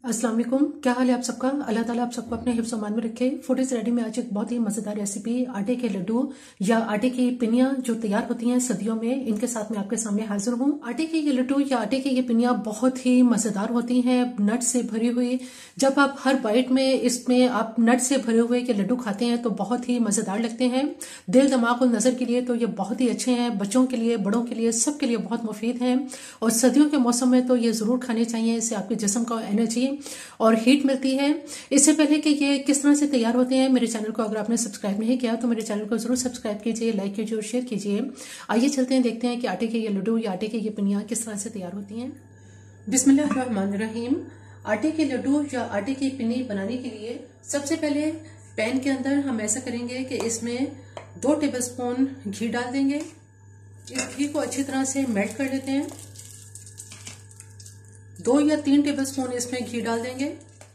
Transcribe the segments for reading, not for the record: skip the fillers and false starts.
अस्सलाम वालेकुम। क्या हाल है आप सबका। अल्लाह ताला आप सबको अपने हिफ्ज़ अमान में रखे। फूड इज रेडी में आज एक बहुत ही मज़ेदार रेसिपी आटे के लड्डू या आटे की पिनियाँ जो तैयार होती हैं सर्दियों में, इनके साथ मैं आपके सामने हाजिर हूँ। आटे के ये लड्डू या आटे की ये पिनियाँ बहुत ही मज़ेदार होती हैं, नट से भरी हुई। जब आप हर बाइट में इसमें आप नट से भरे हुए ये लड्डू खाते हैं तो बहुत ही मज़ेदार लगते हैं। दिल दिमाग और नज़र के लिए तो ये बहुत ही अच्छे हैं, बच्चों के लिए बड़ों के लिए सबके लिए बहुत मुफीद हैं। और सर्दियों के मौसम में तो ये ज़रूर खाने चाहिए, इससे आपके जिस्म को एनर्जी और हीट मिलती है। इससे पहले कि ये किस तरह से तैयार होते हैं, मेरे चैनल को अगर आपने सब्सक्राइब नहीं किया तो मेरे चैनल को जरूर सब्सक्राइब कीजिए, लाइक कीजिए और शेयर कीजिए। आइए चलते हैं, देखते हैं कि आटे के ये लड्डू या आटे की ये पिनियाँ किस तरह से तैयार होती हैं। बिस्मिल्लाहिर्रहमानिर्रहीम। आटे के लड्डू या आटे की पिन्नी बनाने के लिए सबसे पहले पैन के अंदर हम ऐसा करेंगे कि इसमें 2 टेबलस्पून घी डाल देंगे। इस घी को अच्छी तरह से मेल्ट कर लेते हैं। 2 या 3 टेबलस्पून इसमें घी डाल देंगे।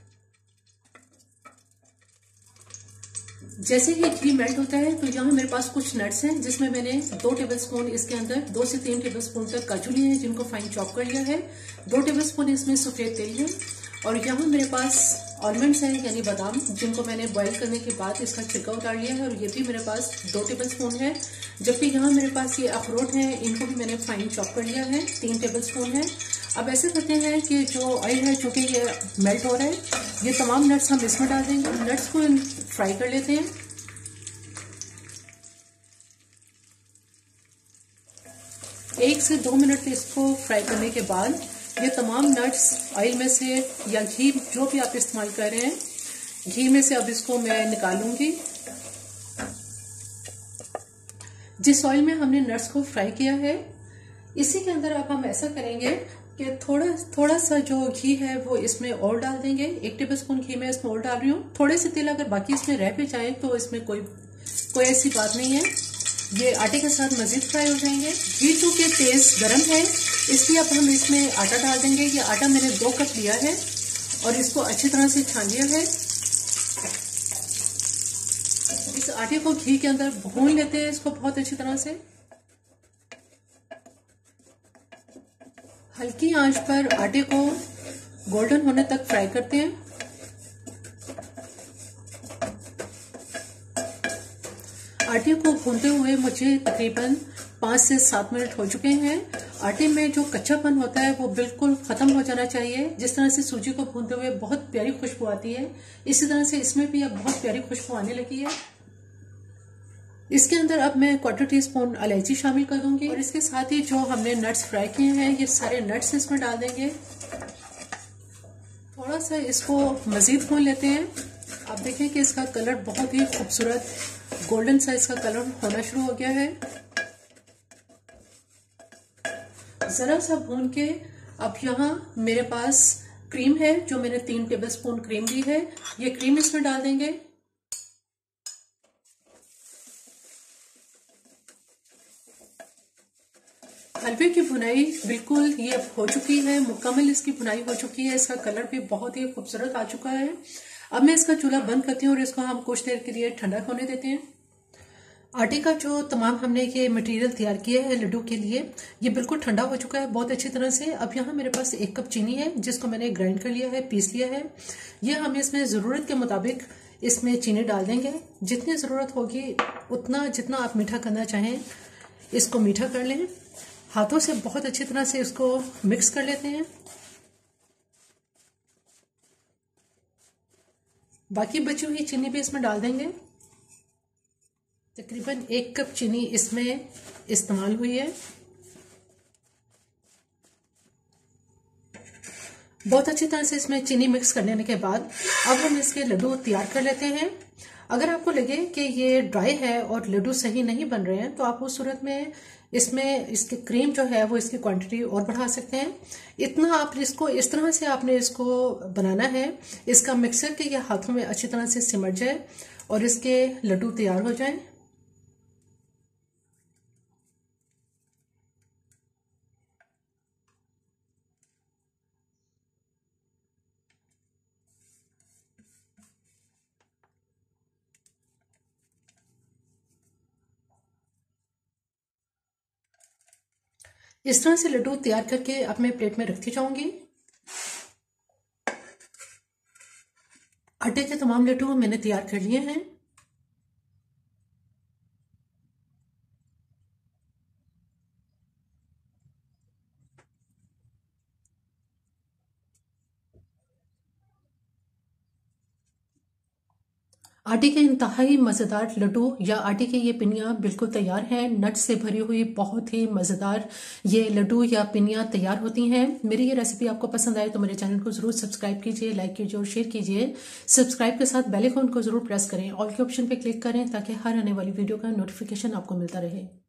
जैसे ही घी मेल्ट होता है तो यहाँ मेरे पास कुछ नट्स हैं, जिसमें मैंने 2 टेबलस्पून इसके अंदर 2 से 3 टेबलस्पून तक काजू लिए हैं, जिनको फाइन चॉप कर लिया है। 2 टेबलस्पून इसमें सफेद तिल है और यहाँ मेरे पास आलमंड्स हैं यानी बादाम, जिनको मैंने बॉईल करने के बाद इसका छिलका उतार लिया है और ये भी मेरे पास 2 टेबलस्पून है। जबकि यहाँ मेरे पास ये अखरोट हैं, इनको भी मैंने फाइन चॉप कर लिया है, 3 टेबलस्पून है। अब ऐसे करते हैं कि जो ऑयल है, चूंकि ये मेल्ट हो रहा है, ये तमाम नट्स हम इसमें डाल देंगे। नट्स को फ्राई कर लेते हैं। एक से 2 मिनट इसको फ्राई करने के बाद ये तमाम नट्स ऑयल में से या घी जो भी आप इस्तेमाल कर रहे हैं, घी में से अब इसको मैं निकालूंगी। जिस ऑयल में हमने नट्स को फ्राई किया है, इसी के अंदर अब हम ऐसा करेंगे कि थोड़ा सा जो घी है वो इसमें और डाल देंगे। 1 टेबलस्पून घी मैं इसमें और डाल रही हूँ। थोड़े से तिल अगर बाकी इसमें रह भी जाए तो इसमें कोई ऐसी बात नहीं है, ये आटे के साथ मजीद फ्राई हो जाएंगे। घी चूंकि तेज गर्म है, इसलिए अब हम इसमें आटा डाल देंगे। ये आटा मैंने 2 कप लिया है और इसको अच्छी तरह से छान लिया है। इस आटे को घी के अंदर भून लेते हैं, इसको बहुत अच्छी तरह से। हल्की आंच पर आटे को गोल्डन होने तक फ्राई करते हैं। आटे को भूनते हुए मुझे तकरीबन 5 से 7 मिनट हो चुके हैं। आटे में जो कच्चापन होता है वो बिल्कुल खत्म हो जाना चाहिए। जिस तरह से सूजी को भूनते हुए बहुत प्यारी खुशबू आती है, इसी तरह से इसमें भी अब बहुत प्यारी खुशबू आने लगी है। इसके अंदर अब मैं 1/4 टीस्पून इलायची शामिल कर दूंगी और इसके साथ ही जो हमने नट्स फ्राई किए हैं, ये सारे नट्स इसमें डाल देंगे। थोड़ा सा इसको मजीद भून लेते हैं। आप देखें कि इसका कलर बहुत ही खूबसूरत गोल्डन सा इसका कलर होना शुरू हो गया है। जरा सा भून के अब यहाँ मेरे पास क्रीम है, जो मैंने 3 टेबलस्पून क्रीम ली है, ये क्रीम इसमें डाल देंगे। हलवे की भुनाई बिल्कुल ये हो चुकी है, मुकम्मल इसकी भुनाई हो चुकी है। इसका कलर भी बहुत ही खूबसूरत आ चुका है। अब मैं इसका चूल्हा बंद करती हूँ और इसको हम कुछ देर के लिए ठंडा होने देते हैं। आटे का जो तमाम हमने ये मटेरियल तैयार किया है लड्डू के लिए, ये बिल्कुल ठंडा हो चुका है बहुत अच्छी तरह से। अब यहाँ मेरे पास 1 कप चीनी है, जिसको मैंने ग्राइंड कर लिया है, पीस लिया है। ये हम इसमें ज़रूरत के मुताबिक इसमें चीनी डाल देंगे। जितनी ज़रूरत होगी उतना, जितना आप मीठा करना चाहें इसको मीठा कर लें। हाथों से बहुत अच्छी तरह से इसको मिक्स कर लेते हैं। बाकी बची हुई चीनी भी इसमें डाल देंगे। तकरीबन 1 कप चीनी इसमें इस्तेमाल हुई है। बहुत अच्छी तरह से इसमें चीनी मिक्स कर लेने के बाद अब हम इसके लड्डू तैयार कर लेते हैं। अगर आपको लगे कि ये ड्राई है और लड्डू सही नहीं बन रहे हैं तो आप उस सूरत में इसमें इसकी क्रीम जो है वो इसकी क्वांटिटी और बढ़ा सकते हैं। इतना आप इसको इस तरह से आपने इसको बनाना है, इसका मिक्सर के ये हाथों में अच्छी तरह से सिमट जाए और इसके लड्डू तैयार हो जाएं। इस तरह से लड्डू तैयार करके अब मैं प्लेट में रखती जाऊंगी। आटे के तमाम लड्डू मैंने तैयार कर लिए हैं। आटे के इंतहाई मज़ेदार लड्डू या आटे की ये पिनियाँ बिल्कुल तैयार हैं। नट्स से भरी हुई बहुत ही मज़ेदार ये लड्डू या पिनियाँ तैयार होती हैं। मेरी ये रेसिपी आपको पसंद आए तो मेरे चैनल को ज़रूर सब्सक्राइब कीजिए, लाइक कीजिए और शेयर कीजिए। सब्सक्राइब के साथ बेल आइकन को ज़रूर प्रेस करें, ऑल के ऑप्शन पे क्लिक करें ताकि हर आने वाली वीडियो का नोटिफिकेशन आपको मिलता रहे।